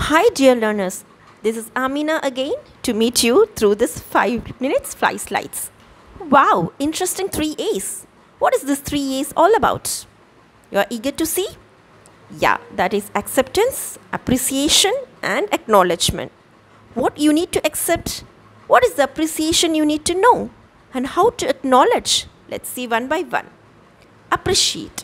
Hi, dear learners. This is Amina again to meet you through this 5 minutes fly slides. Wow, interesting 3 A's. What is this 3 A's all about? You're eager to see? Yeah, that is acceptance, appreciation, and acknowledgement. What you need to accept? What is the appreciation you need to know? And how to acknowledge? Let's see one by one. Appreciate.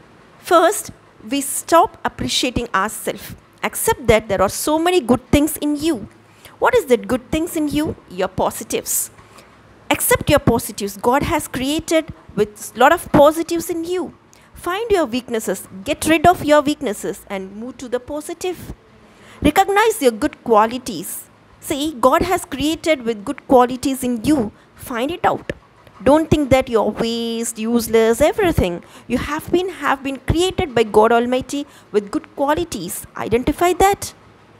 First, we stop appreciating ourselves. Accept that there are so many good things in you. What is that good things in you? Your positives. Accept your positives. God has created with a lot of positives in you. Find your weaknesses. Get rid of your weaknesses and move to the positive. Recognize your good qualities. See, God has created with good qualities in you. Find it out. Don't think that you're waste, useless, everything. You have been created by God Almighty with good qualities. Identify that.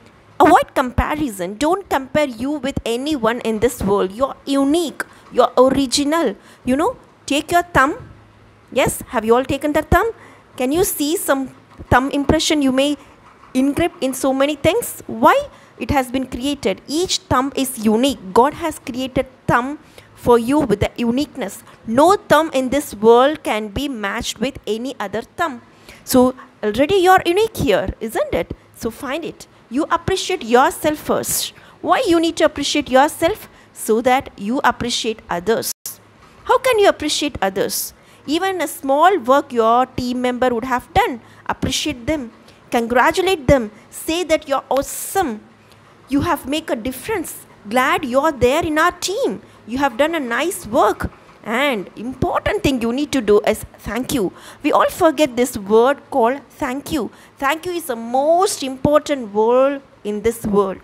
Avoid comparison. Don't compare you with anyone in this world. You're unique. You're original. Take your thumb. Yes, have you all taken the thumb? Can you see some thumb impression you may engrave in so many things? Why? It has been created. Each thumb is unique. God has created thumb for you with the uniqueness. No thumb in this world can be matched with any other thumb. So already you're unique here, isn't it? So find it. You appreciate yourself first. Why you need to appreciate yourself? So that you appreciate others. How can you appreciate others? Even a small work your team member would have done. Appreciate them. Congratulate them. Say that you're awesome. You have made a difference. Glad you're there in our team. You have done a nice work. And important thing you need to do is thank you. We all forget this word called thank you. Thank you is the most important word in this world.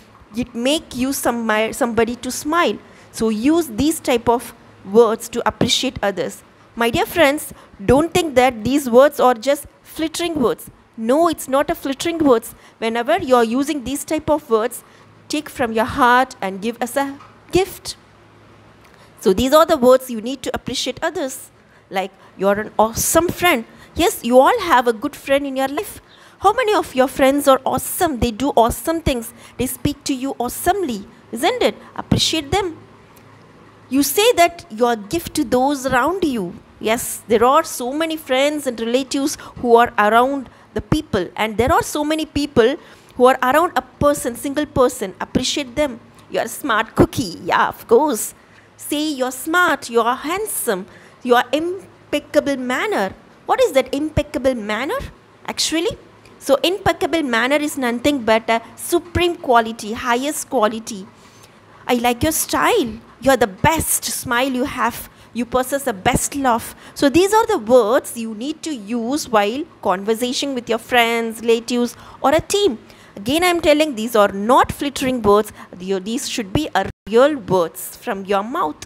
It make you somebody to smile. So use these type of words to appreciate others. My dear friends, don't think that these words are just flittering words. No, it's not a flittering words. Whenever you are using these type of words, take from your heart and give as a gift. So these are the words you need to appreciate others. Like, you're an awesome friend. Yes, you all have a good friend in your life. How many of your friends are awesome? They do awesome things. They speak to you awesomely, isn't it? Appreciate them. You say that you are a gift to those around you. Yes, there are so many friends and relatives who are around the people. And there are so many people who are around a person, single person. Appreciate them. You are a smart cookie. Yeah, of course. Say you're smart, you're handsome, you are impeccable manner. What is that impeccable manner actually? So impeccable manner is nothing but a supreme quality, highest quality. I like your style. You're the best smile you have. You possess the best love. So these are the words you need to use while conversation with your friends, relatives, or a team. Again, I am telling these are not flittering words. These should be a real words from your mouth.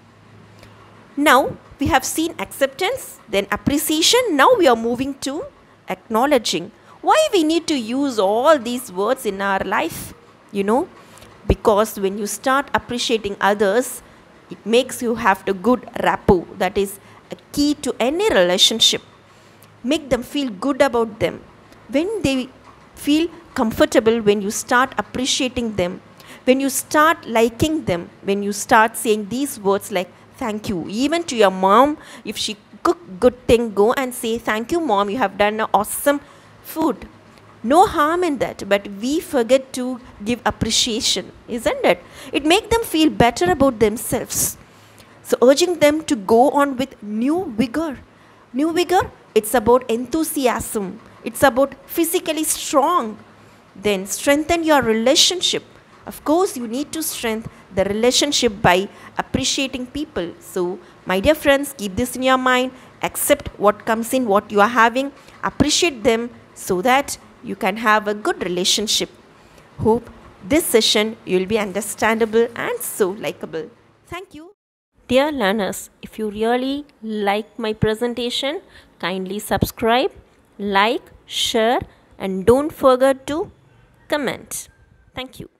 Now, we have seen acceptance, then appreciation. Now we are moving to acknowledging. Why we need to use all these words in our life? Because when you start appreciating others, it makes you have the good rapport. That is a key to any relationship. Make them feel good about them. When they feel comfortable, when you start appreciating them, when you start liking them, when you start saying these words like thank you, even to your mom, if she cook good thing, go and say thank you mom, you have done an awesome food. No harm in that, but we forget to give appreciation, isn't it? It makes them feel better about themselves. So urging them to go on with new vigor. New vigor, it's about enthusiasm. It's about physically strong. Then strengthen your relationship. Of course, you need to strengthen the relationship by appreciating people. So, my dear friends, keep this in your mind. Accept what comes in, what you are having. Appreciate them so that you can have a good relationship. Hope this session you will be understandable and so likable. Thank you. Dear learners, if you really like my presentation, kindly subscribe, like, share, and don't forget to comment. Thank you.